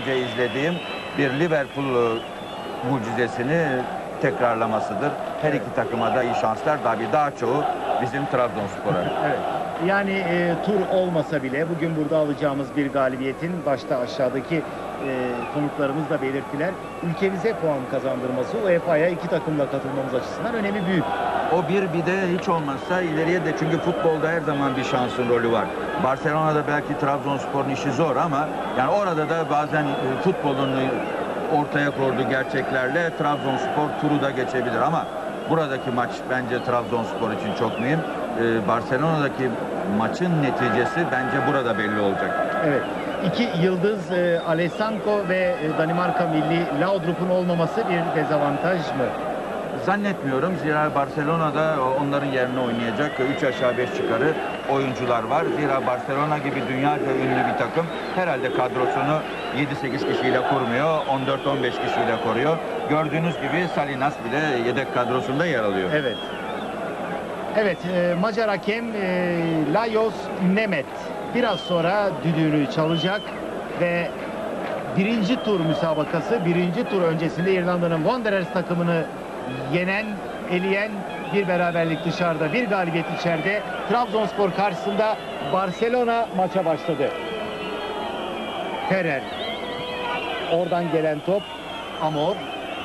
önce izlediğim bir Liverpool mucizesini tekrarlamasıdır. Her iki takıma da iyi şanslar. Tabii daha çoğu bizim Trabzonspor'a. Evet. Yani tur olmasa bile bugün burada alacağımız bir galibiyetin başta aşağıdaki konuklarımız da belirttiler. Ülkemize puan kazandırması UEFA'ya iki takımla katılmamız açısından önemi büyük. O bir de hiç olmazsa ileriye de, çünkü futbolda her zaman bir şansın rolü var. Barcelona'da belki Trabzonspor'un işi zor ama yani orada da bazen futbolun ortaya koyduğu gerçeklerle Trabzonspor turu da geçebilir ama buradaki maç bence Trabzonspor için çok mühim. Barcelona'daki maçın neticesi bence burada belli olacak. Evet. İki yıldız Alessanko ve Danimarka milli Laudrup'un olmaması bir dezavantaj mı? Zannetmiyorum. Zira Barcelona'da onların yerine oynayacak 3 aşağı 5 yukarı oyuncular var. Zira Barcelona gibi dünyaca ünlü bir takım herhalde kadrosunu 7-8 kişiyle kurmuyor. 14-15 kişiyle koruyor. Gördüğünüz gibi Salinas bile yedek kadrosunda yer alıyor. Evet. Evet, Macar hakem Lajos Nemet biraz sonra düdüğünü çalacak ve birinci tur müsabakası, birinci tur öncesinde İrlanda'nın Wanderers takımını eleyen bir beraberlik dışarıda, bir galibiyet içeride. Trabzonspor karşısında Barcelona maça başladı. Ferrer. Oradan gelen top Amor.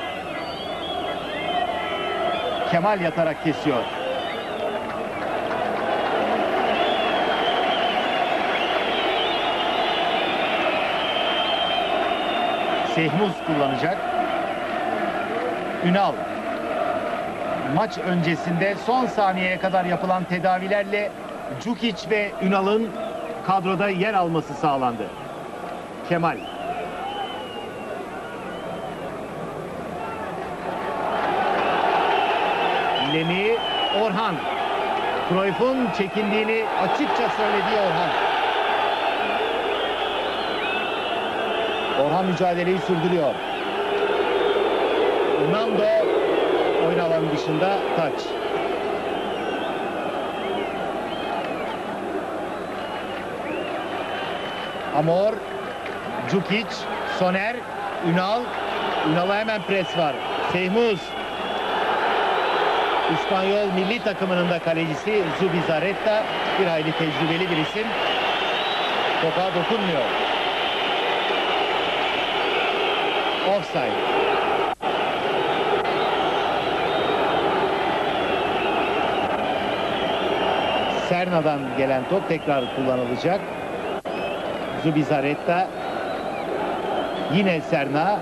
Kemal yatarak kesiyor. Sehmuz kullanacak. Ünal. Maç öncesinde son saniyeye kadar yapılan tedavilerle Djukic ve Ünal'ın kadroda yer alması sağlandı. Kemal. Lemi, Orhan. Cruyff'un çekindiğini açıkça söylediği Orhan. Orhan mücadeleyi sürdürüyor. Nando oyun alanı dışında taç. Amor, Djukic, Soner, Ünal. Ünal'a hemen pres var. Sehmuz. İspanyol milli takımının da kalecisi Zubizarreta, bir hayli tecrübeli bir isim. Topa dokunmuyor. Offside. Serna'dan gelen top tekrar kullanılacak. Zubizarreta. Yine Serna.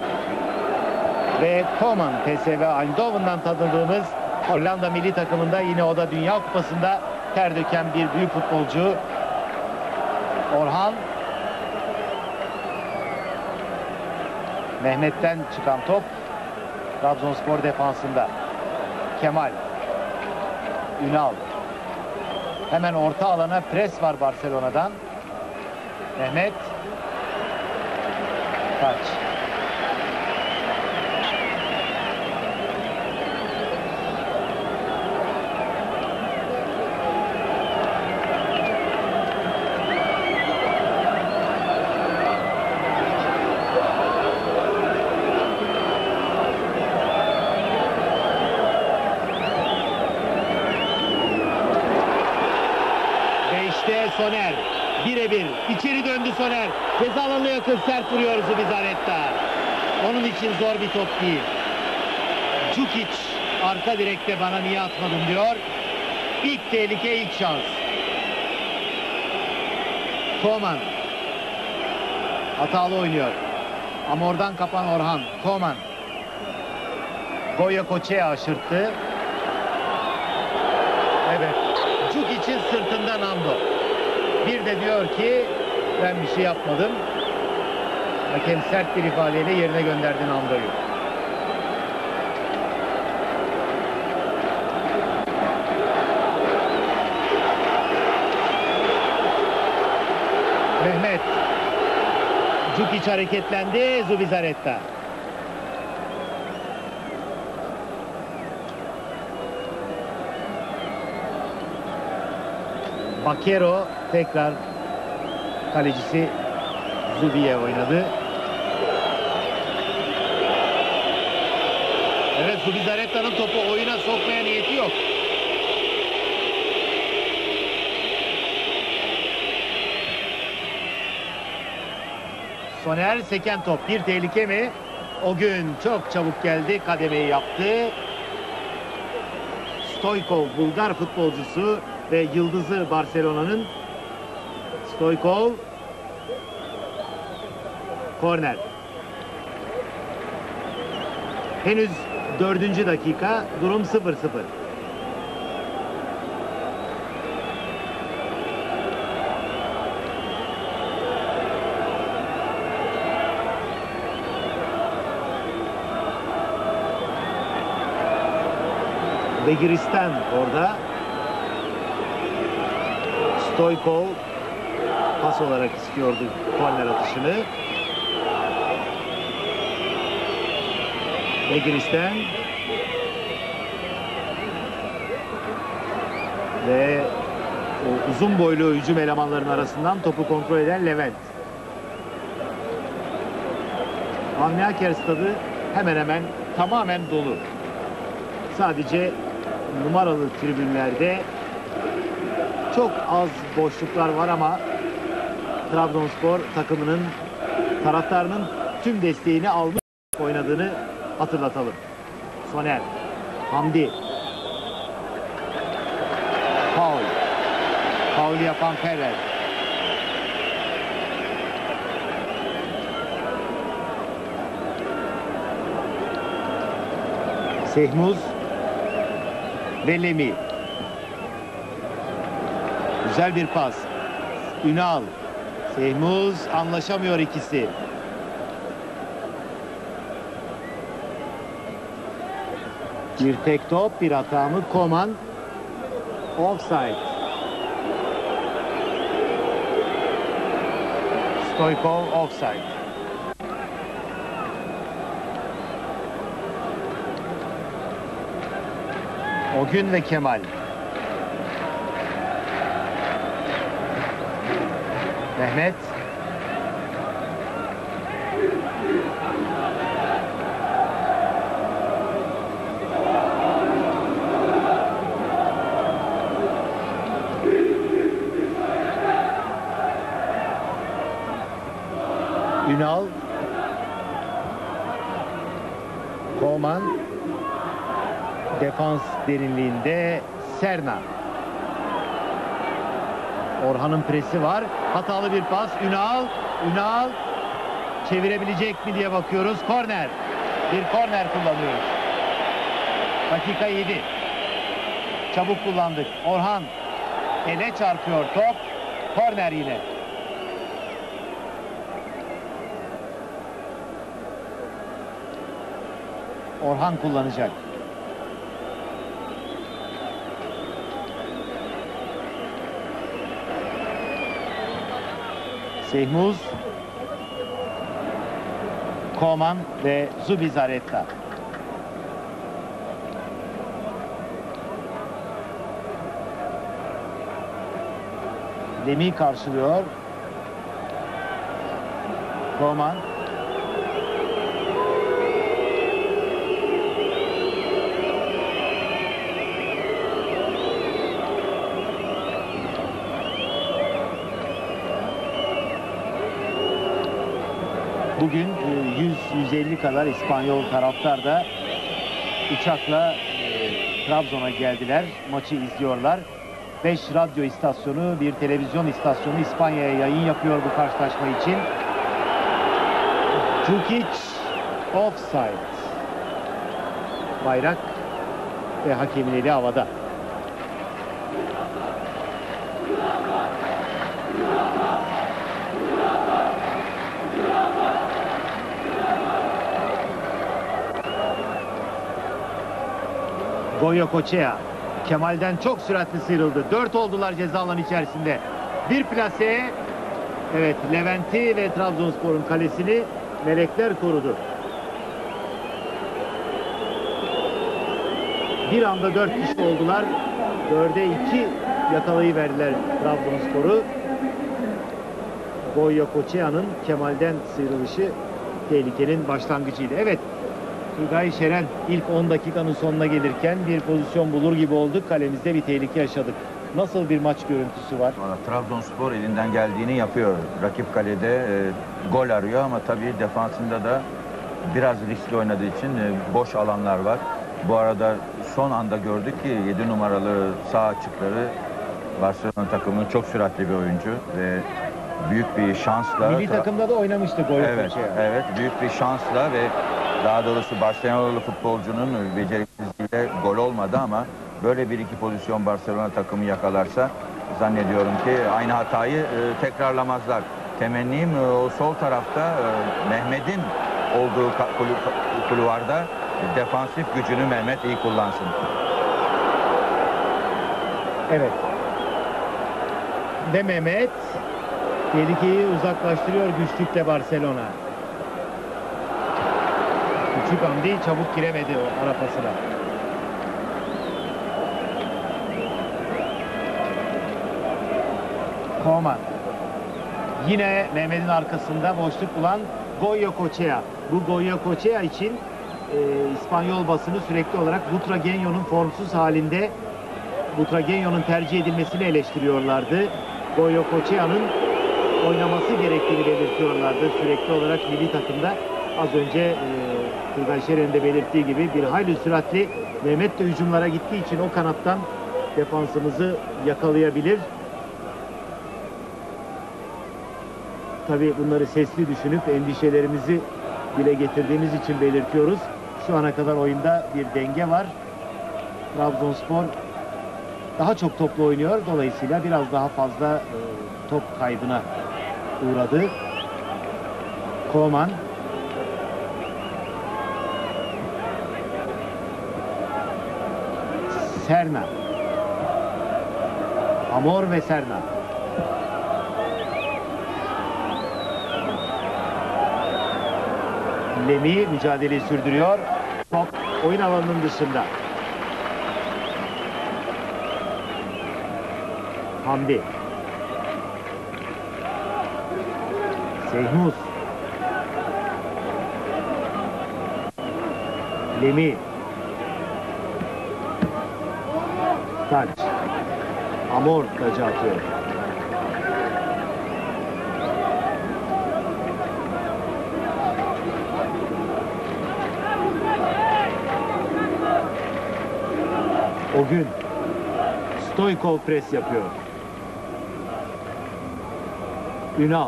Ve Koeman, PSV Eindhoven'dan tanıdığımız Hollanda milli takımında, yine o da Dünya Kupası'nda ter döken bir büyük futbolcu. Orhan. Mehmet'ten çıkan top Trabzonspor defansında. Kemal. Ünal. Hemen orta alana pres var Barcelona'dan. Mehmet. Taç. Soner birebir içeri döndü Soner. Ceza alanına yakın sert vuruyor Zubizarreta. Onun için zor bir top değil. Djukic arka direkte bana niye atmadın diyor. İlk tehlike, ilk şans. Koeman hatalı oynuyor. Ama oradan kapan Orhan. Koeman. Goya Koçe'ye aşırttı. Evet. Djukic'in sırtında Nando. Bir de diyor ki ben bir şey yapmadım. Hakem sert bir ifadeyle yerine gönderdi Nando'yu. Mehmet. Djukic hareketlendi. Zubizarreta. Bakero tekrar kalecisi Zubi'ye oynadı. Evet, Zubizarreta'nın topu oyuna sokmaya niyeti yok. Soner seken top. Bir tehlike mi? O gün çok çabuk geldi. Kademeyi yaptı. Stoykov, Bulgar futbolcusu ve yıldızı Barcelona'nın. Stoykov. Korner. Henüz 4. dakika. Durum 0-0. Begiristan orada. Stoykov pas olarak istiyordu korner atışını. Begiristan ve o uzun boylu hücum elemanların arasından topu kontrol eden Levent. Avni Aker stadı hemen hemen tamamen dolu. Sadece numaralı tribünlerde çok az boşluklar var ama Trabzonspor takımının taraftarının tüm desteğini almış oynadığını hatırlatalım. Soner, Hamdi. Faul. Faul yapan Ferrer. Sehmuz ve Lemi. Güzel bir pas. Ünal. Sehmuz, anlaşamıyor ikisi. Bir tek top, bir hata mı? Koman. Offside. Stoykov offside. O gün ve Kemal. Mehmet. Ünal. Koman. Defans derinliğinde Serna. Orhan'ın presi var. Hatalı bir pas. Ünal. Ünal. Çevirebilecek mi diye bakıyoruz. Korner. Bir korner kullanıyoruz. Dakika 7. Çabuk kullandık. Orhan. Ele çarpıyor top. Korner yine. Orhan kullanacak. Sehmuz, Koman ve Zubizarreta. Lemi karşılıyor. Koman. Bugün 100-150 kadar İspanyol taraftar da uçakla Trabzon'a geldiler. Maçı izliyorlar. 5 radyo istasyonu, bir televizyon istasyonu İspanya'ya yayın yapıyor bu karşılaşma için. Djukic offside. Bayrak ve hakemin eli havada. Goycochea Kemal'den çok süratli sıyrıldı. 4 oldular ceza alanı içerisinde. Bir plase. Evet, Levent'i ve Trabzonspor'un kalesini melekler korudu. Bir anda 4 kişi oldular. 4'e 2 yakalayıverdiler Trabzonspor'u. Goycochea'nın Kemal'den sıyrılışı tehlikenin başlangıcıydı. Evet, Turgay Şeren ilk 10 dakikanın sonuna gelirken bir pozisyon bulur gibi olduk. Kalemizde bir tehlike yaşadık. Nasıl bir maç görüntüsü var? Valla Trabzonspor elinden geldiğini yapıyor. Rakip kalede gol arıyor ama tabii defansında da biraz riskli oynadığı için boş alanlar var. Bu arada son anda gördük ki 7 numaralı sağ açıkları Barcelona takımının çok süratli bir oyuncu ve büyük bir şansla... Milli takımda da oynamıştı gol Evet, koçu. evet, büyük bir şansla ve daha doğrusu Barcelona'lı futbolcunun beceriksizliğiyle gol olmadı ama böyle bir iki pozisyon Barcelona takımı yakalarsa zannediyorum ki aynı hatayı tekrarlamazlar. Temennim o sol tarafta Mehmet'in olduğu kulvarda defansif gücünü Mehmet iyi kullansın. Evet. Ve Mehmet tehlikeyi uzaklaştırıyor güçlükle Barcelona. Küçük Hamdi çabuk giremedi o ara pasına. Koman. Yine Mehmet'in arkasında boşluk bulan Goycochea. Bu Goycochea için İspanyol basını sürekli olarak Butragueño'nun formsuz halinde Butragueño'nun tercih edilmesini eleştiriyorlardı. Goycochea'nın oynaması gerektiğini belirtiyorlardı sürekli olarak milli takımda. Az önce Turgay Şeren'in de belirttiği gibi bir hayli süratli. Mehmet de hücumlara gittiği için o kanattan defansımızı yakalayabilir. Tabii bunları sesli düşünüp endişelerimizi dile getirdiğimiz için belirtiyoruz. Şu ana kadar oyunda bir denge var. Trabzonspor daha çok toplu oynuyor. Dolayısıyla biraz daha fazla top kaybına uğradı. Koman. Serna. Amor ve Serna. Lemi mücadeleyi sürdürüyor. Top oyun alanının dışında. Hamdi. Seyhmus. Lemi. Taç. Amor tacı atıyor. O gün Stoykov pres yapıyor. Ünal.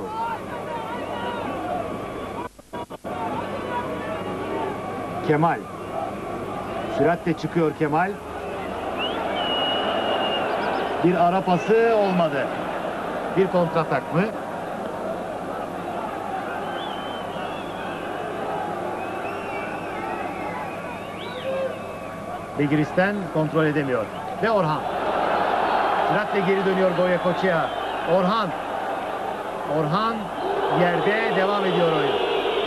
Kemal. Süratle çıkıyor Kemal. Bir ara pası olmadı. Bir kontratak mı? Begiristan kontrol edemiyor. Ve Orhan. Süratle geri dönüyor Goycochea. Orhan. Orhan yerde devam ediyor oyun.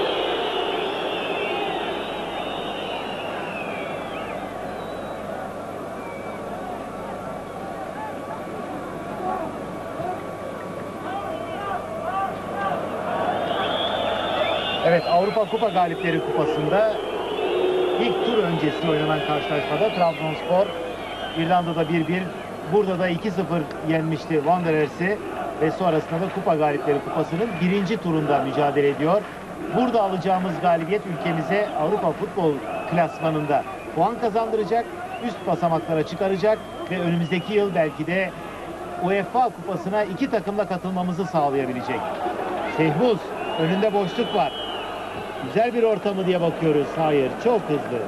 Evet, Avrupa Kupa Galipleri Kupası'nda ilk tur öncesi oynanan karşılaşmada Trabzonspor İrlanda'da 1-1, burada da 2-0 yenmişti Wanderers'i ve sonrasında da Kupa Galipleri Kupası'nın birinci turunda mücadele ediyor. Burada alacağımız galibiyet ülkemize Avrupa futbol klasmanında puan kazandıracak, üst basamaklara çıkaracak ve önümüzdeki yıl belki de UEFA Kupası'na iki takımla katılmamızı sağlayabilecek. Seyhmus, önünde boşluk var. Güzel bir ortamı diye bakıyoruz. Hayır, çok hızlı.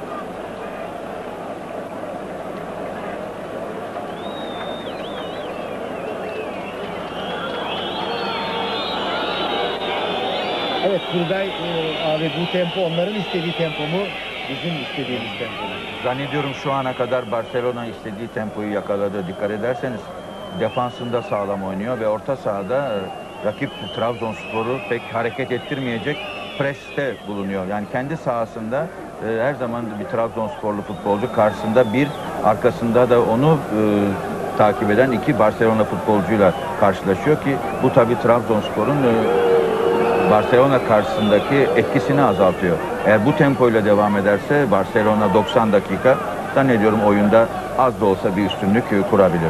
Evet Turgay abi, bu tempo onların istediği tempo mu? Bizim istediğimiz tempo mu? Zannediyorum şu ana kadar Barcelona istediği tempoyu yakaladı. Dikkat ederseniz defansında sağlam oynuyor ve orta sahada rakip Trabzonspor'u pek hareket ettirmeyecek preste bulunuyor. Yani kendi sahasında her zaman bir Trabzonsporlu futbolcu karşısında bir, arkasında da onu takip eden iki Barcelona futbolcuyla karşılaşıyor ki bu tabii Trabzonspor'un Barcelona karşısındaki etkisini azaltıyor. Eğer bu tempoyla devam ederse Barcelona 90 dakika zannediyorum oyunda az da olsa bir üstünlük kurabilir.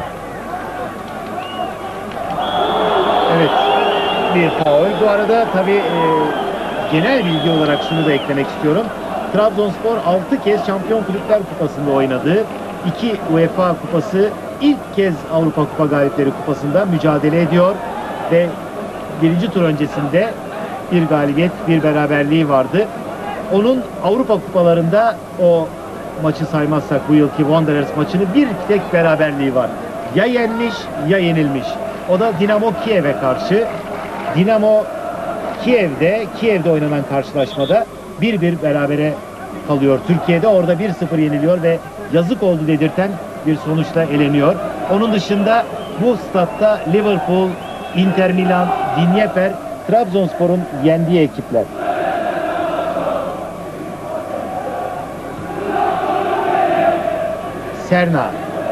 Evet, bir faul. Bu arada tabii genel bilgi olarak şunu da eklemek istiyorum. Trabzonspor 6 kez Şampiyon Kulüpler Kupası'nda oynadı. 2 UEFA Kupası, ilk kez Avrupa Kupa Galipleri Kupası'nda mücadele ediyor. Ve birinci tur öncesinde bir galibiyet, bir beraberliği vardı. Onun Avrupa Kupalarında, o maçı saymazsak bu yılki Wanderers maçını, bir tek beraberliği var. Ya yenmiş ya yenilmiş. O da Dinamo Kiev'e karşı. Dinamo Kiev'de oynanan karşılaşmada 1-1 berabere kalıyor. Türkiye'de orada 1-0 yeniliyor ve yazık oldu dedirten bir sonuçla eleniyor. Onun dışında bu statta Liverpool, Inter Milan, Dnipro, Trabzonspor'un yendiği ekipler. Serna.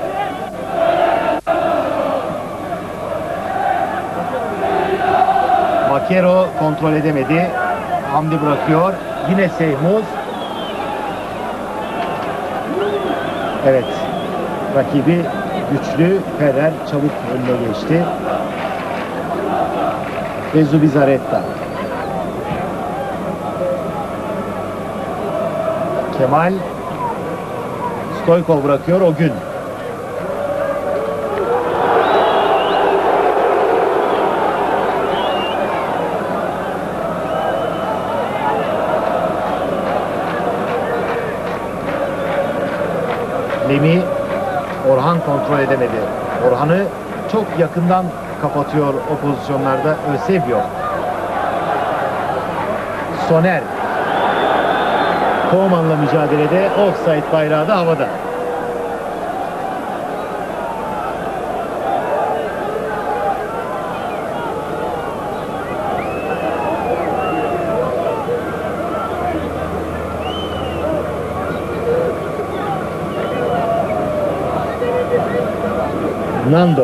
Bakero kontrol edemedi. Hamdi bırakıyor. Yine Seymour. Evet. Rakibi güçlü. Ferrer çabuk önüne geçti. Ve Zubizarreta. Kemal. Stoykov bırakıyor. O gün. Lemi. Orhan kontrol edemedi. Orhan'ı çok yakından kapatıyor o pozisyonlarda Eusebio. Soner. Koman'la mücadelede offside bayrağı da havada. Nando.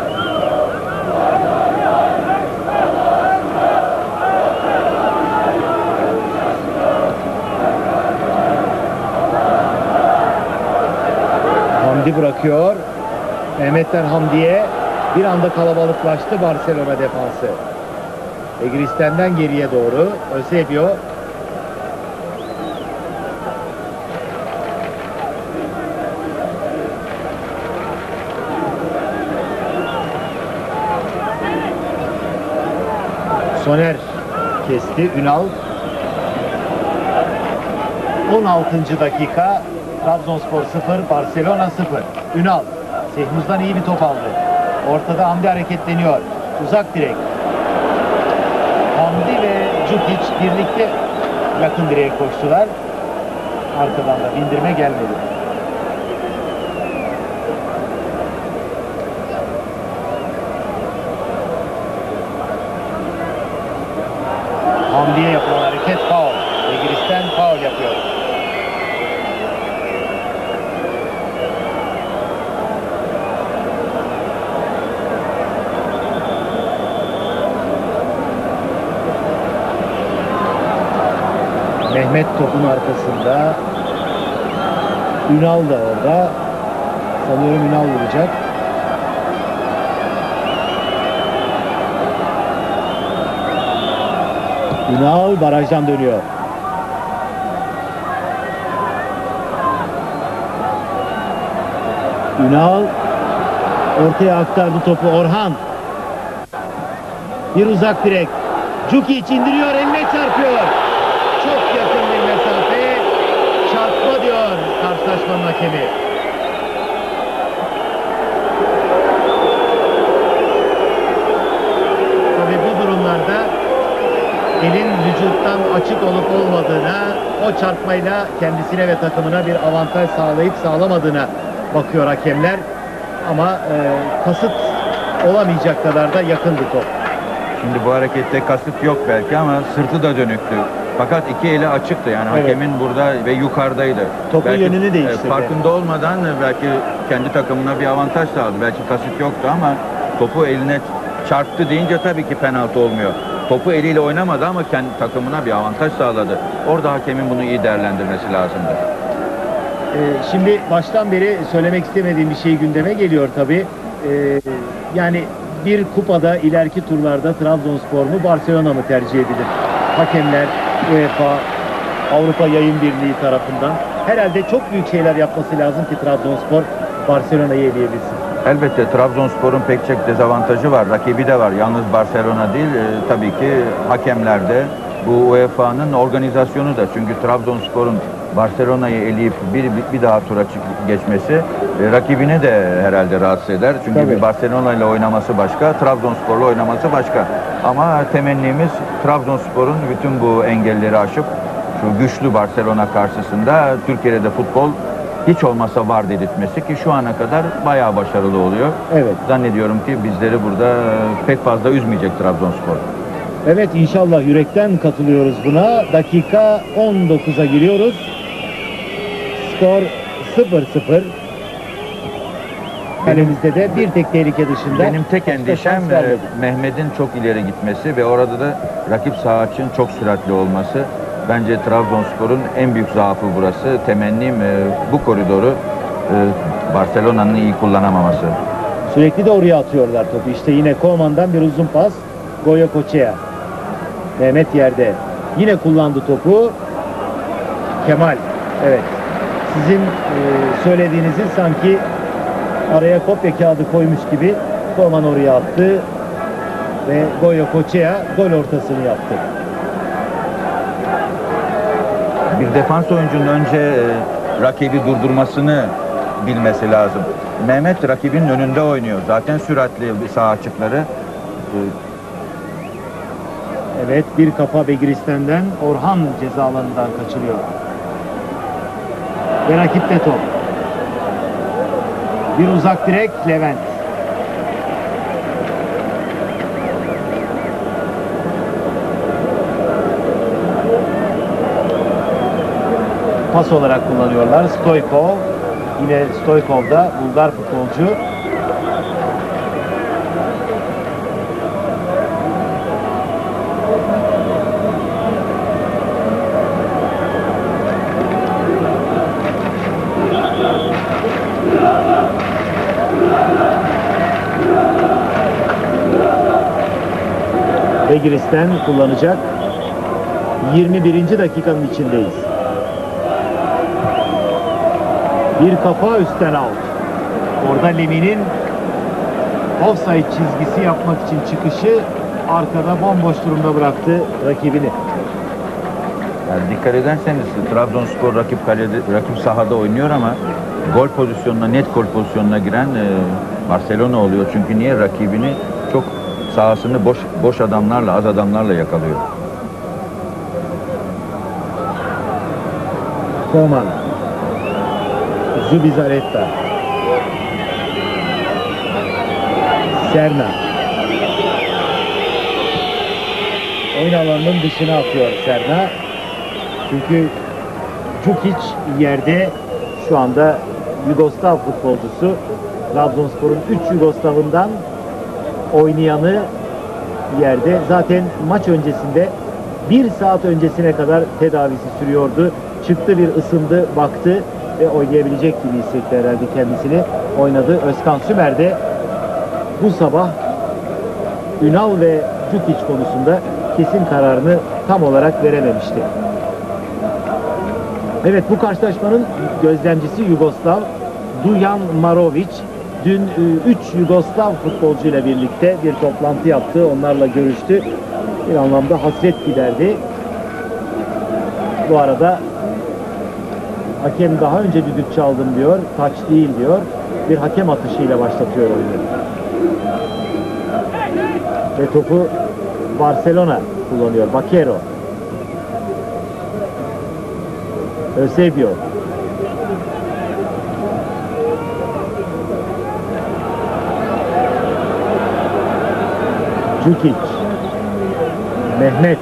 Hamdi bırakıyor. Mehmet'ten Hamdi'ye, bir anda kalabalıklaştı Barcelona defansı. Egristen'den geriye doğru Eusebio. Soner kesti. Ünal. 16. dakika. Trabzonspor 0, Barcelona 0. Ünal. Sehmuz'dan iyi bir top aldı. Ortada Hamdi hareketleniyor. Uzak direk. Hamdi ve Djukic birlikte yakın direğe koştular. Arkadan da bindirme gelmedi. Hamdi'ye yapılan hareket faul. Egris'ten faul yapıyor. Mehmet topun arkasında. Ünal da orada. Sanıyorum Ünal vuracak. Ünal barajdan dönüyor. Ünal ortaya aktardı topu. Orhan. Bir uzak direk. Djukic indiriyor, eline çarpıyor. Çok yakın bir mesafe. Çarpma diyor karşılaşmanın hakemi. Tabii bu durumlarda elin vücuttan açık olup olmadığına, o çarpmayla kendisine ve takımına bir avantaj sağlayıp sağlamadığına bakıyor hakemler. Ama kasıt olamayacak kadar da yakındı top. Şimdi bu harekette kasıt yok belki ama sırtı da dönüktü. Fakat iki eli açıktı yani Evet. hakemin burada ve yukarıdaydı. Topun belki, yönünü değiştirdi. Farkında olmadan belki kendi takımına bir avantaj sağladı. Belki kasıt yoktu ama topu eline çarptı deyince tabii ki penaltı olmuyor. topu eliyle oynamadı ama kendi takımına bir avantaj sağladı. Orada hakemin bunu iyi değerlendirmesi lazımdı. Şimdi baştan beri söylemek istemediğim bir şey gündeme geliyor tabii. Yani bir kupada ileriki turlarda Trabzonspor mu Barcelona mı tercih edilir? Hakemler, UEFA, Avrupa Yayın Birliği tarafından herhalde çok büyük şeyler yapması lazım ki Trabzonspor Barcelona'yı eleyebilsin. Elbette Trabzonspor'un pek çok dezavantajı var. Rakibi de var. Yalnız Barcelona değil. Tabii ki hakemlerde bu UEFA'nın organizasyonu da. Çünkü Trabzonspor'un Barcelona'yı eleyip bir daha tura geçmesi rakibini de herhalde rahatsız eder. Çünkü Tabii. bir Barcelona ile oynaması başka, Trabzonspor'la oynaması başka. Ama temennimiz Trabzonspor'un bütün bu engelleri aşıp şu güçlü Barcelona karşısında Türkiye'de de futbol hiç olmazsa var dedirtmesi ki şu ana kadar bayağı başarılı oluyor. Evet. Zannediyorum ki bizleri burada pek fazla üzmeyecek Trabzonspor. Evet, inşallah, yürekten katılıyoruz buna. Dakika 19'a giriyoruz. Skor 0-0. Elimizde de bir tek tehlike dışında. Benim tek başka endişem şans vermedi. Mehmet'in çok ileri gitmesi ve orada da rakip saha için çok süratli olması. Bence Trabzonspor'un en büyük zaafı burası. Temennim bu koridoru Barcelona'nın iyi kullanamaması. Sürekli de oraya atıyorlar topu. İşte yine Koman'dan bir uzun pas. Goya Koçe'ye. Mehmet yerde. Yine kullandı topu. Kemal. Evet. Sizin söylediğinizi sanki araya kopya kağıdı koymuş gibi Koman oraya attı. Ve Goya Koçe'ye gol ortasını yaptı. Bir defans oyuncunun önce rakibi durdurmasını bilmesi lazım. Mehmet rakibinin önünde oynuyor. Zaten süratli sağ açıkları. Evet, bir kafa Begiristen'den Orhan ceza alanından kaçırıyor. Ve rakipte top. Bir uzak direk Levent. Pas olarak kullanıyorlar. Stoykov. Yine Stoykov da Bulgar futbolcu. Begiristen kullanacak. 21. dakikanın içindeyiz. Bir kafa üstten out. Orada Lemin'in offside çizgisi yapmak için çıkışı arkada bomboş durumda bıraktı rakibini. Yani dikkat ederseniz Trabzonspor rakip sahada oynuyor ama gol pozisyonuna, net gol pozisyonuna giren Barcelona oluyor. Çünkü niye? Rakibini çok sahasını boş adamlarla, az adamlarla yakalıyor. Koman. Zubizarreta. Serna. Oyun alanının dışına atıyor Serna. Çünkü Djukic yerde şu anda Yugoslav futbolcusu. Trabzonspor'un 3 Yugoslav'ından oynayanı yerde. Zaten maç öncesinde 1 saat öncesine kadar tedavisi sürüyordu. Çıktı, bir ısındı, baktı ve oynayabilecek gibi hissetti herhalde kendisini. Oynadı. Özkan Sümer de bu sabah Ünal ve Djukic konusunda kesin kararını tam olarak verememişti. Evet, bu karşılaşmanın gözlemcisi Yugoslav Dujan Marovic. Dün 3 Yugoslav futbolcuyla birlikte bir toplantı yaptı. Onlarla görüştü. Bir anlamda hasret giderdi. Bu arada hakem daha önce düdük çaldım diyor. Taç değil diyor. Bir hakem atışıyla başlatıyor oyunu. Ve topu Barcelona kullanıyor. Bakero. Eusebio. Djukic. Mehmet.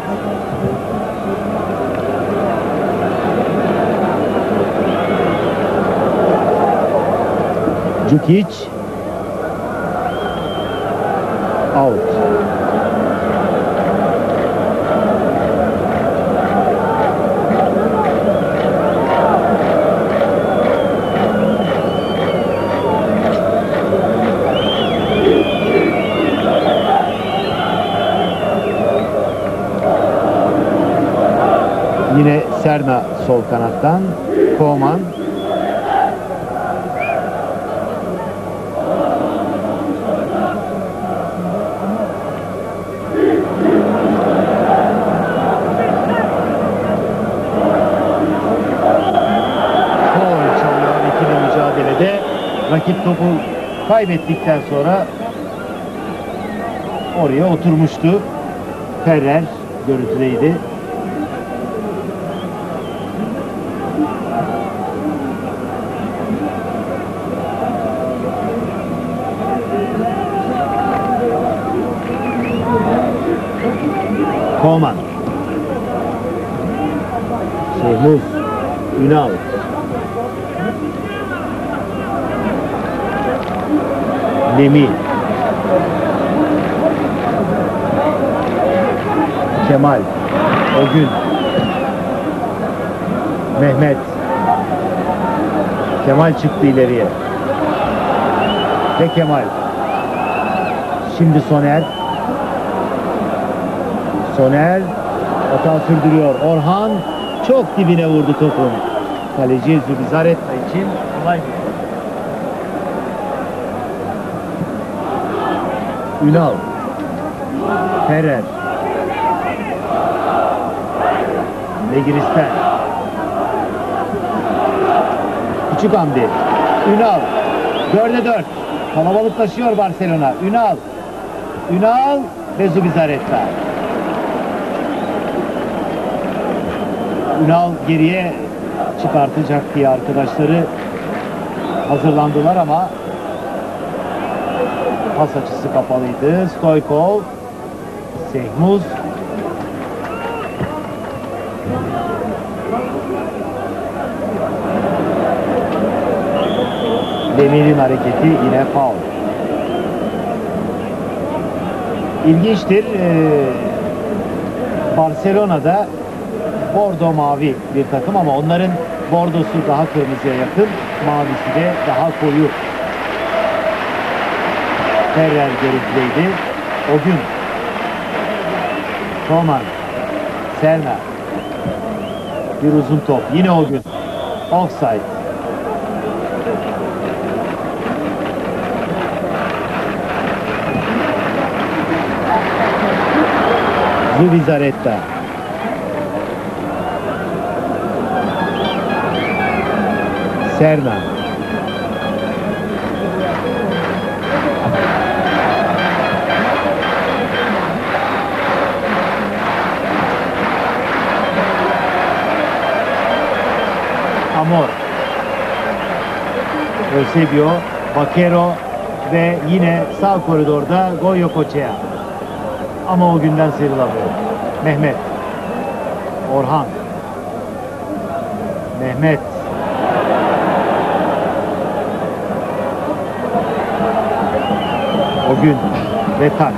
Djukic. Out. Yine Serna sol kanattan. Koman. Rakip topu kaybettikten sonra oraya oturmuştu. Ferrer görüntüdeydi. Koman. Şehmuz. Ünal. Lemi. Kemal. O gün. Mehmet. Kemal çıktı ileriye. Ve Kemal. Şimdi Soner. Soner hata sürdürüyor. Orhan çok dibine vurdu topun. Kaleci Zubizarreta için kolay bir. Ünal. Ferrer. Legristan. Küçük Hamdi. Ünal. 4'e 4. Kalabalıklaşıyor Barcelona. Ünal. Ünal ve Zubizarreta. Ünal geriye çıkartacak diye arkadaşları hazırlandılar ama pas açısı kapalıydı. Stoykov, Şehmuz, Demir'in hareketi yine faul. İlginçtir. Barcelona'da bordo mavi bir takım ama onların bordosu daha kırmızıya yakın, mavisi de daha koyu. Ferrer görüntüdeydi. O gün. Koman. Serna. Bir uzun top. Yine o gün. Offside. Zubizarreta. Serna. Amor. Eusebio, Bakero ve yine sağ koridorda Goycochea. Ama o günden sıyrılamıyor. Mehmet. Orhan. Mehmet. O gün ve taç.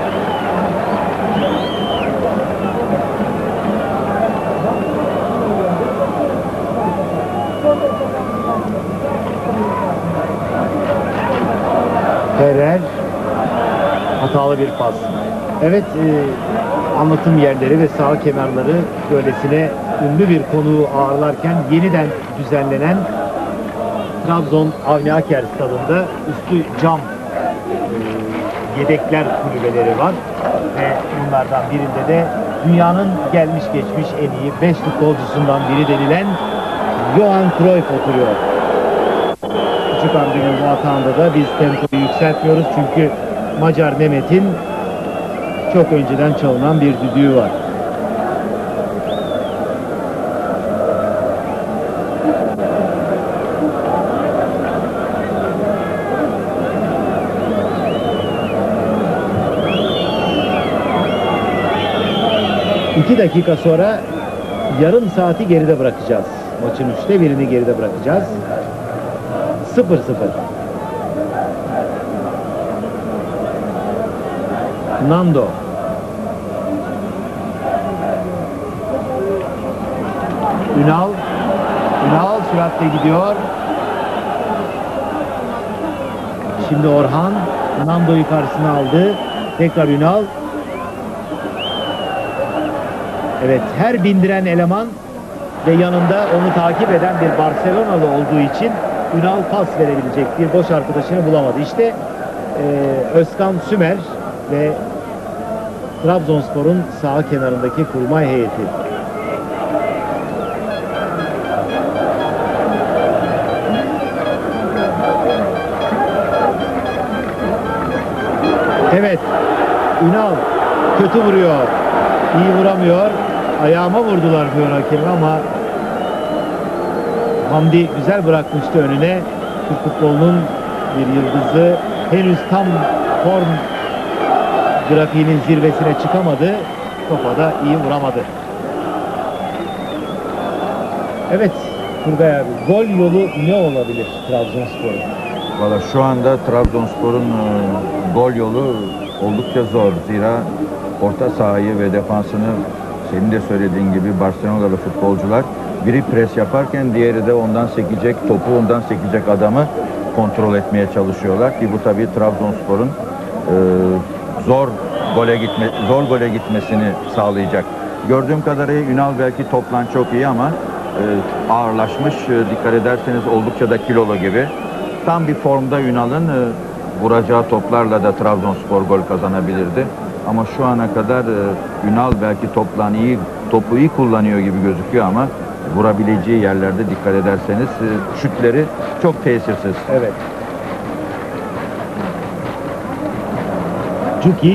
Ferrer hatalı bir pas. Evet, anlatım yerleri ve sağ kenarları böylesine ünlü bir konuğu ağırlarken yeniden düzenlenen Trabzon Avni Aker stadında üstü cam yedekler kulübeleri var ve bunlardan birinde de dünyanın gelmiş geçmiş en iyi 5 futbolcusundan biri denilen Johan Cruyff oturuyor. Küçük Hamdi'nin bu hatağında da biz tempoyu yükseltmiyoruz çünkü Macar Mehmet'in çok önceden çalınan bir düdüğü var. İki dakika sonra yarım saati geride bırakacağız. Maçın 3'te birini geride bırakacağız. 0-0. Nando. Ünal. Ünal süratle gidiyor. Şimdi Orhan. Nando'yu karşısına aldı. Tekrar Ünal. Evet, her bindiren eleman ve yanında onu takip eden bir Barcelonalı olduğu için Ünal pas verebilecek bir boş arkadaşını bulamadı. İşte Özkan Sümer ve Trabzonspor'un sağ kenarındaki kurmay heyeti. Evet, Ünal kötü vuruyor, iyi vuramıyor. Ayağıma vurdular diyor hakem ama Hamdi güzel bırakmıştı önüne. Türk futbolunun bir yıldızı henüz tam form grafiğinin zirvesine çıkamadı. Topa da iyi vuramadı. Evet Turgay abi, gol yolu ne olabilir Trabzonspor'un? Valla şu anda Trabzonspor'un gol yolu oldukça zor. Zira orta sahayı ve defansını senin de söylediğin gibi Barcelona'lı futbolcular biri pres yaparken diğeri de ondan sekecek topu, ondan sekecek adamı kontrol etmeye çalışıyorlar ki bu tabii Trabzonspor'un zor gole gitmesini sağlayacak. Gördüğüm kadarıyla Ünal belki toplan çok iyi ama ağırlaşmış. Dikkat ederseniz oldukça da kilolu gibi. Tam bir formda Ünal'ın vuracağı toplarla da Trabzonspor gol kazanabilirdi. Ama şu ana kadar Ünal belki topu iyi kullanıyor gibi gözüküyor ama vurabileceği yerlerde dikkat ederseniz şutları çok tesirsiz. Evet. Djukic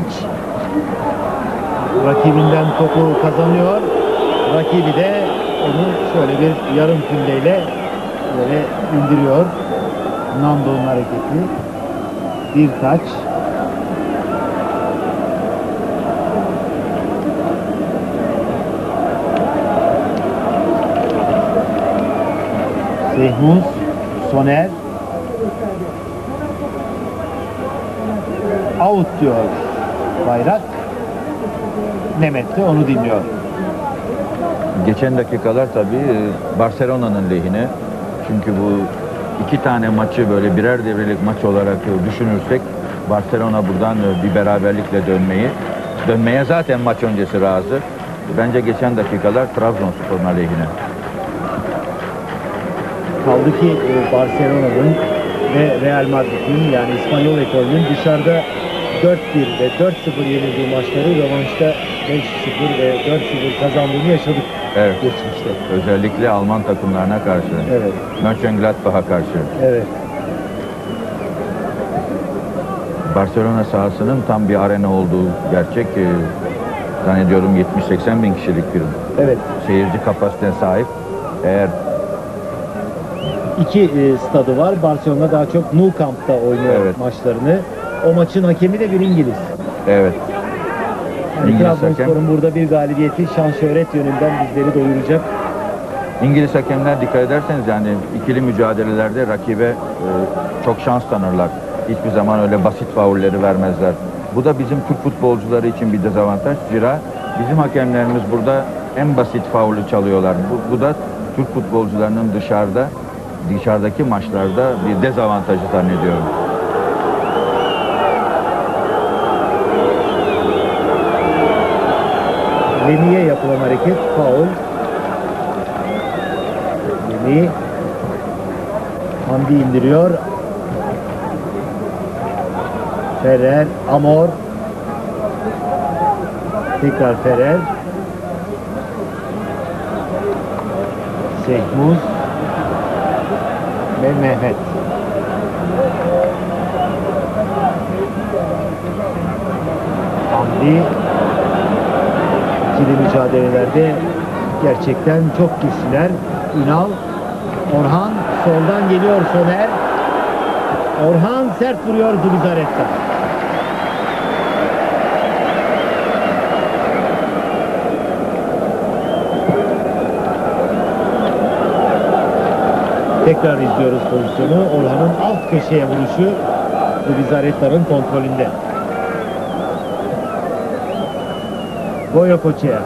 rakibinden topu kazanıyor. Rakibi de onu şöyle bir yarım kündeyle böyle indiriyor. Nando'nun hareketi. Bir taç. Sehmus, Soner. Out diyor bayrak. Mehmet de onu dinliyor. Geçen dakikalar tabii Barcelona'nın lehine. Çünkü bu iki tane maçı böyle birer devrelik maç olarak düşünürsek Barcelona buradan bir beraberlikle dönmeye zaten maç öncesi razı. Bence geçen dakikalar Trabzonspor'un aleyhine. Kaldı ki Barcelona'nın ve Real Madrid'in yani İspanyol ekolünün dışarıda 4-1 ve 4-0 yenildiği maçları rövanşta 5-0 ve 4-0 kazandığını yaşadık. Evet. Geçmişte. Özellikle Alman takımlarına karşı. Evet. Mönchengladbach'a karşı. Evet. Barcelona sahasının tam bir arena olduğu gerçek. Zannediyorum 70-80 bin kişilik bir Evet. seyirci kapasitesine sahip. Eğer İki stadı var. Barcelona daha çok Nou Camp'ta oynuyor Evet. maçlarını. O maçın hakemi de bir İngiliz. evet. Yani İngiliz Trabzonspor'un burada bir galibiyeti şan şöhret yönünden bizleri doyuracak. İngiliz hakemler dikkat ederseniz yani ikili mücadelelerde rakibe çok şans tanırlar. Hiçbir zaman öyle basit faulleri vermezler. Bu da bizim Türk futbolcuları için bir dezavantaj. Zira bizim hakemlerimiz burada en basit faulü çalıyorlar. Bu da Türk futbolcularının dışarıdaki maçlarda bir dezavantajı zannediyorum. Lemi'ye yapılan hareket faul. Lemi Hamdi indiriyor. Ferrer, Amor. Tekrar Ferrer. Sehmuz ve Mehmet. Hamdi ikili mücadelelerde gerçekten çok güçlüler. Ünal, Orhan soldan geliyor Soner. Orhan sert vuruyor Zubizarreta. Tekrar izliyoruz pozisyonu. Orhan'ın alt köşeye vuruşu Zubizarreta'nın kontrolünde. Goycochea.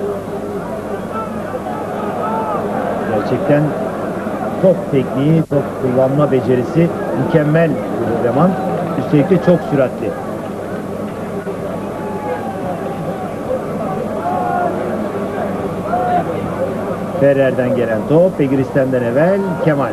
Gerçekten top tekniği, top kullanma becerisi mükemmel bir eleman. Üstelik de çok süratli. Ferrer'den gelen top. Begiristan'dan evvel Kemal.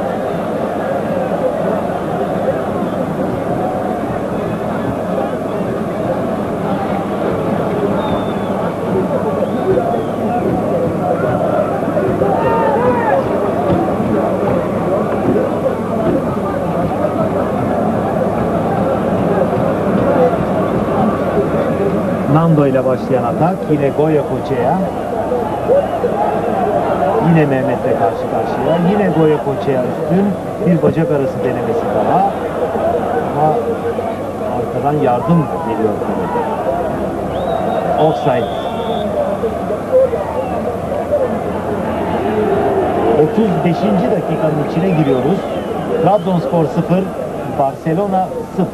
Nando ile başlayan atak. Yine Goya Koçe'ye. Yine Mehmet'le karşı karşıya. Yine Goya Koçe'ye üstün. Bir bacak arası denemesi daha. Ama arkadan yardım geliyor. Offside. 35. dakikanın içine giriyoruz. Trabzonspor 0, Barcelona 0.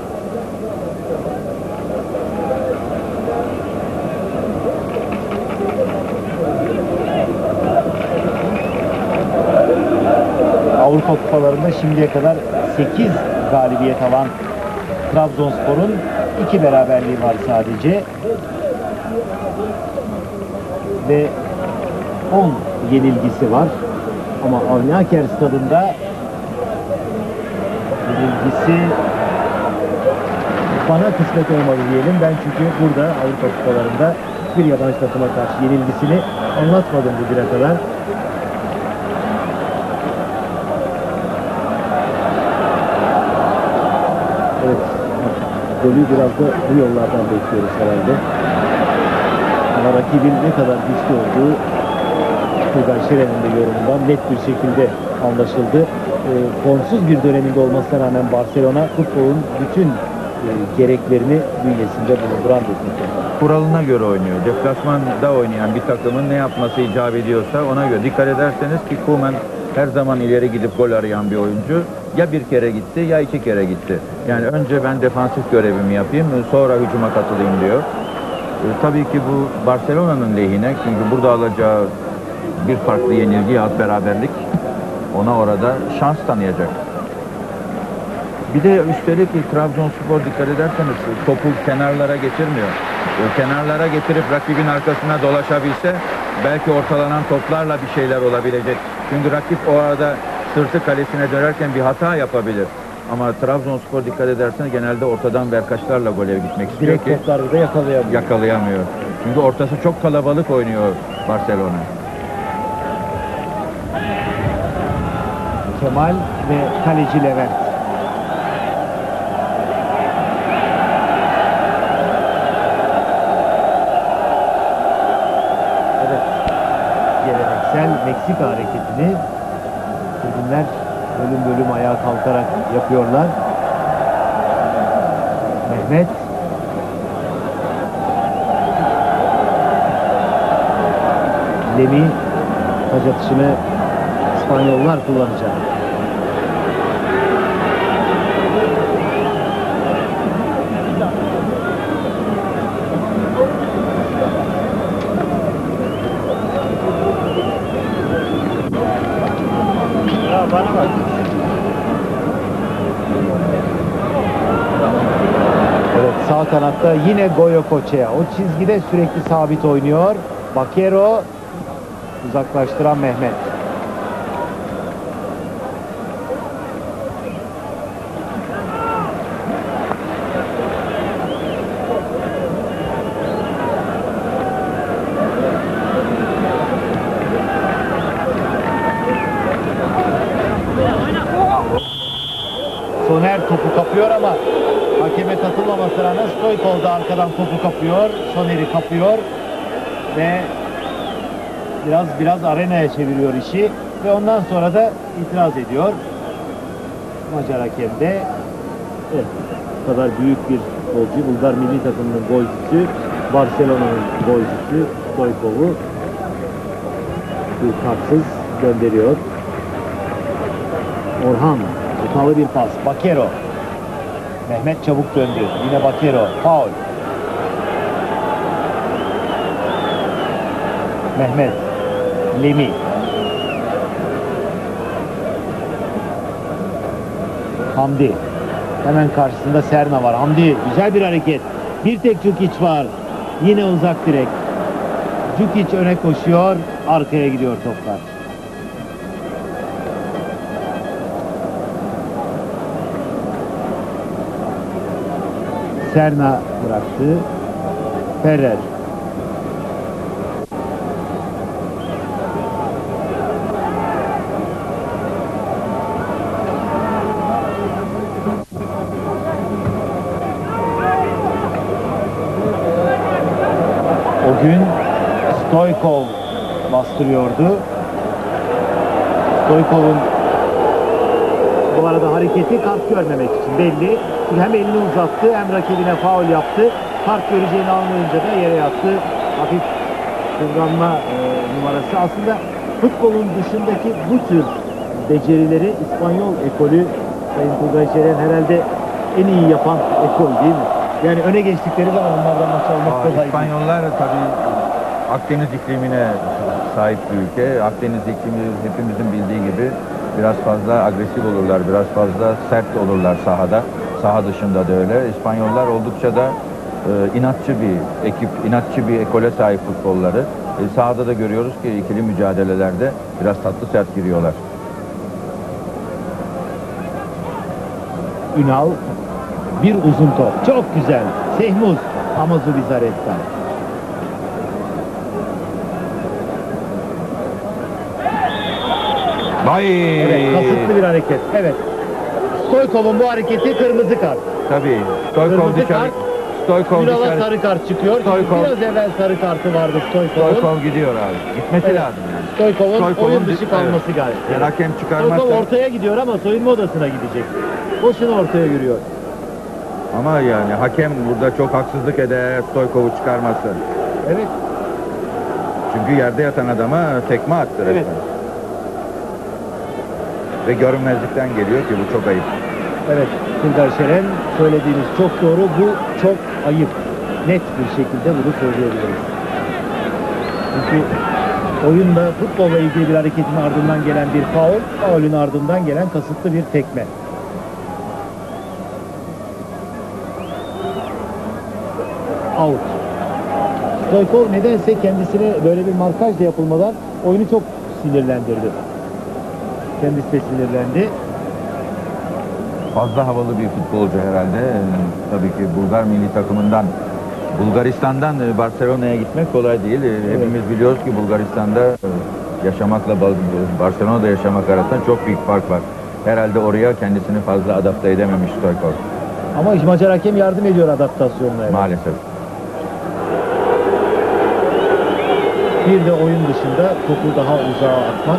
Avrupa kupalarında şimdiye kadar 8 galibiyet alan Trabzonspor'un 2 beraberliği var sadece. Ve 10 yenilgisi var. Ama Avni Aker stadında yenilgisi bana kısmet olmadı diyelim. Ben çünkü burada Avrupa kupalarında bir yabancı takıma karşı yenilgisini anlatmadım bugüne kadar. Evet, golü biraz da bu yollardan bekliyoruz herhalde. Ama rakibin ne kadar güçlü olduğu Turgay Şeren'in de yorumundan net bir şekilde anlaşıldı. Formsuz bir döneminde olmasına rağmen Barcelona futbolun bütün gereklerini bünyesinde bulunduran bir takım. Kuralına göre oynuyor. Deplasmanda oynayan bir takımın ne yapması icap ediyorsa ona göre. Dikkat ederseniz ki Koeman her zaman ileri gidip gol arayan bir oyuncu. Ya bir kere gitti ya 2 kere gitti. Yani önce ben defansif görevimi yapayım, sonra hücuma katılayım diyor. Tabii ki bu Barcelona'nın lehine, çünkü burada alacağı bir farklı yenilgi ya beraberlik ona orada şans tanıyacak. Bir de üstelik Trabzonspor dikkat ederseniz topu kenarlara getirmiyor. Kenarlara getirip rakibin arkasına dolaşabilse belki ortalanan toplarla bir şeyler olabilecek. Çünkü rakip o arada sırtı kalesine dönerken bir hata yapabilir. Ama Trabzonspor dikkat ederseniz genelde ortadan verkaçlarla gole gitmek istiyor Direkt ki topları da yakalayamıyor. Çünkü ortası çok kalabalık oynuyor Barcelona. Kemal ve kaleci Levent. Evet. Geleneksel Meksika hareketini tribünler bölüm bölüm ayağa kalkarak yapıyorlar. Mehmet. Lemi taç atışını İspanyollar kullanacak. Ya bana bak. Evet, sağ kanatta yine Goyo Koçea. O çizgide sürekli sabit oynuyor. Bakero uzaklaştıran Mehmet. Soner topu kapıyor ama hakeme katılmamasına rağmen Stoykov da arkadan topu kapıyor. Soner'i kapıyor ve biraz arenaya çeviriyor işi ve ondan sonra da itiraz ediyor. Macar hakem de evet, bu kadar büyük bir golcü, Bulgar milli takımının golcüsü, Barcelona'nın golcüsü Stoykov'u bir kartsız gönderiyor. Orhan, hatalı bir pas. Bakero. Mehmet çabuk döndü. Yine Bakero. Faul. Mehmet. Lemi. Hamdi. Hemen karşısında Serna var. Hamdi güzel bir hareket. Bir tek Djukic var. Yine uzak direk. Djukic öne koşuyor. arkaya gidiyor toplar. Serna bıraktı. Ferrer. O gün Stoykov bastırıyordu. Stoykov'un bu arada hareketi kart görmemek için belli. Çünkü hem elini uzattı hem rakibine faul yaptı. Kart göreceğini anlayınca da yere yattı. Hafif kıvranma numarası. Aslında futbolun dışındaki bu tür becerileri İspanyol ekolü, Sayın Turgay Şeren, herhalde en iyi yapan ekol değil mi? Yani öne geçtikleri zaman onlardan maç almak kolay değil. İspanyollar tabii Akdeniz iklimine sahip bir ülke. Akdeniz iklimi hepimizin bildiği gibi biraz fazla agresif olurlar, biraz fazla sert olurlar sahada. Saha dışında da öyle. İspanyollar oldukça da inatçı bir ekip, inatçı bir ekole sahip futbolları. Sahada da görüyoruz ki ikili mücadelelerde biraz tatlı sert giriyorlar. Ünal, bir uzun top. Çok güzel. Sehmuz ama Zubizarreta. Vay! Evet, kasıtlı bir hareket. Evet. Stoykov'un bu hareketi kırmızı kart. Tabii. Stoykov Kırmızı dışarı. kart. Stoykov Ünal'a dışarı. sarı kart çıkıyor. Çünkü Stoykov. biraz evvel sarı kartı vardı Stoykov'un. Stoykov gidiyor abi. Gitmesi Evet. lazım yani. Stoykov'un oyun dışı evet. kalması galiba. Yani hakem çıkarmazsa. Stoykov ortaya gidiyor ama soyunma odasına gidecek. Boşuna ortaya yürüyor. Ama yani hakem burada çok haksızlık eder Stoykov'u çıkarması. Evet. Çünkü yerde yatan adama tekme attı resmen. Evet. Ve görünmezlikten geliyor ki bu çok ayıp. Evet, Turgay Şeren, söylediğiniz çok doğru. Bu çok ayıp. Net bir şekilde bunu söyleyebiliriz. Çünkü oyunda futbolla ilgili bir hareketin ardından gelen bir faul, faulün ardından gelen kasıtlı bir tekme. Out. Stoykov nedense kendisine böyle bir markaj da yapılmadan oyunu çok sinirlendirdi. Kendisi de sinirlendi. Fazla havalı bir futbolcu herhalde. Tabii ki Bulgar milli takımından, Bulgaristan'dan Barcelona'ya gitmek kolay değil. Hepimiz biliyoruz ki Bulgaristan'da yaşamakla Barcelona'da yaşamak arasında çok büyük fark var. Herhalde oraya kendisini fazla adapte edememiş Stoykov. Ama Macar hakem yardım ediyor adaptasyonuna. Maalesef. Bir de oyun dışında topu daha uzağa atmak.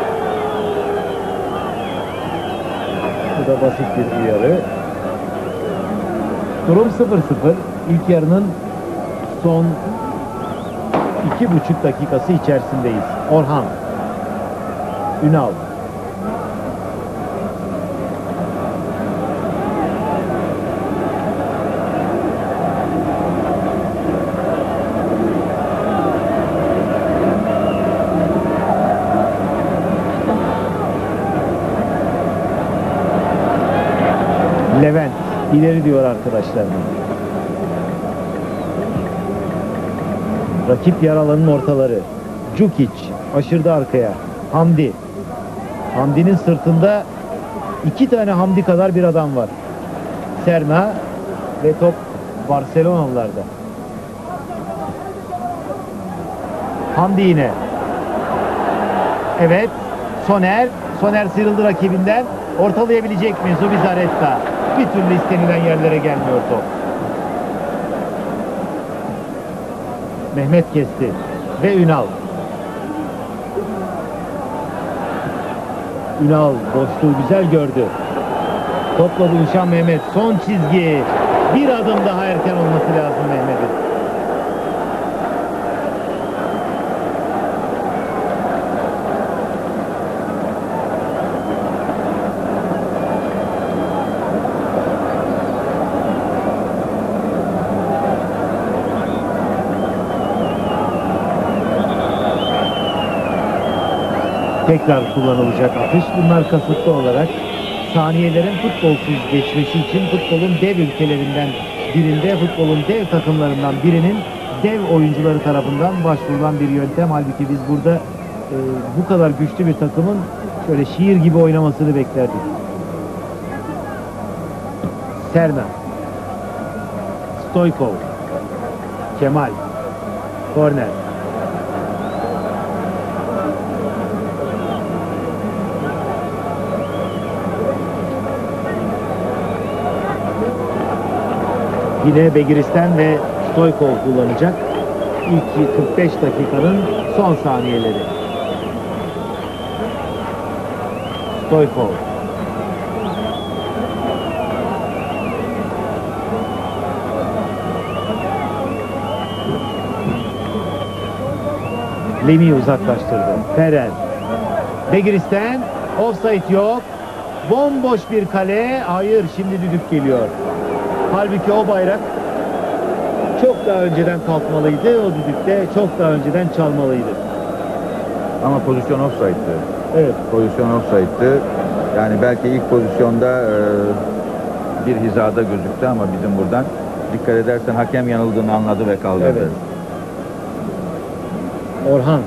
Bu da basit bir uyarı. Durum 0-0. İlk yarının son 2,5 dakikası içerisindeyiz. Orhan. Ünal. Levent ileri diyor arkadaşlarına. Rakip yer alanın ortaları. Djukic aşırdı arkaya. Hamdi. Hamdi'nin sırtında 2 tane Hamdi kadar bir adam var. Serna ve top Barcelonalılarda. Hamdi yine. Evet. Soner. Soner sıyrıldı rakibinden. Ortalayabilecek mi Zubizarreta? Bir türlü istenilen yerlere gelmiyor top. Mehmet kesti. Ve Ünal. Ünal boşluğu güzel gördü. Topla buluşan Mehmet. Son çizgi. Bir adım daha erken olması lazım Mehmet'in. Tekrar kullanılacak atış. Bunlar kasıtlı olarak saniyelerin futbolsuz geçmesi için futbolun dev ülkelerinden birinde, futbolun dev takımlarından birinin dev oyuncuları tarafından başvurulan bir yöntem. Halbuki biz burada bu kadar güçlü bir takımın şöyle şiir gibi oynamasını beklerdik. Serna, Stoykov, Kemal, korner. Yine Begiristan ve Stoykov kullanacak. İlk 45 dakikanın son saniyeleri. Stoykov. Lem'i uzaklaştırdı. Ferrer. Begiristan. Offside yok. Bomboş bir kale. Hayır, şimdi düdük geliyor. Halbuki o bayrak çok daha önceden kalkmalıydı. O düdük de çok daha önceden çalmalıydı. Ama pozisyon offside'tı. Evet. Pozisyon offside'tı. Yani belki ilk pozisyonda bir hizada gözüktü ama bizim buradan dikkat edersen hakem yanıldığını anladı ve kaldırdı. Evet. Orhan.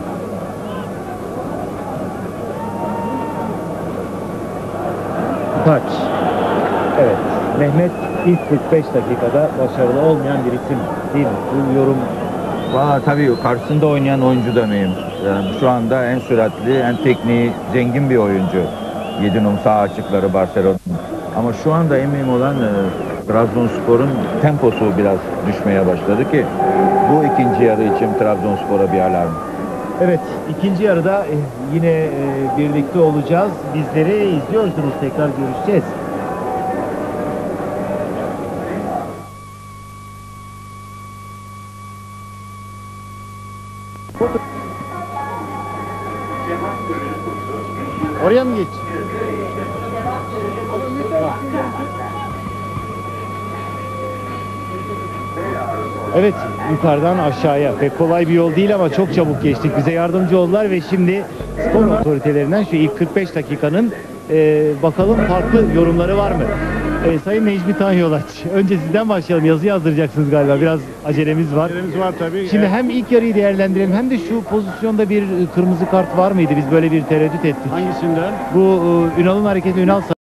Taç. Evet. Mehmet ilk 45 dakikada başarılı olmayan bir isim değil mi? Bu yorum. Tabii karşısında oynayan oyuncu demeyeyim. Yani şu anda en süratli, en tekniği zengin bir oyuncu. 7 num sağ açıkları Barcelona. Ama şu anda eminim olan Trabzonspor'un temposu biraz düşmeye başladı ki bu ikinci yarı için Trabzonspor'a bir alarm. Evet, ikinci yarıda yine birlikte olacağız. Bizleri izliyorsunuz, tekrar görüşeceğiz. Oraya mı geç? Evet, yukarıdan aşağıya. Pek kolay bir yol değil ama çok çabuk geçtik. Bize yardımcı oldular ve şimdi spor otoritelerinden şu ilk 45 dakikanın bakalım farklı yorumları var mı? Sayın Necmi Tanyolaç, önce sizden başlayalım. Yazı yazdıracaksınız galiba. Biraz acelemiz var. Acelemiz var tabii. Şimdi hem ilk yarıyı değerlendirelim hem de şu pozisyonda bir kırmızı kart var mıydı? Biz böyle bir tereddüt ettik. Hangisinden? Bu Ünal'ın hareketi, Ünal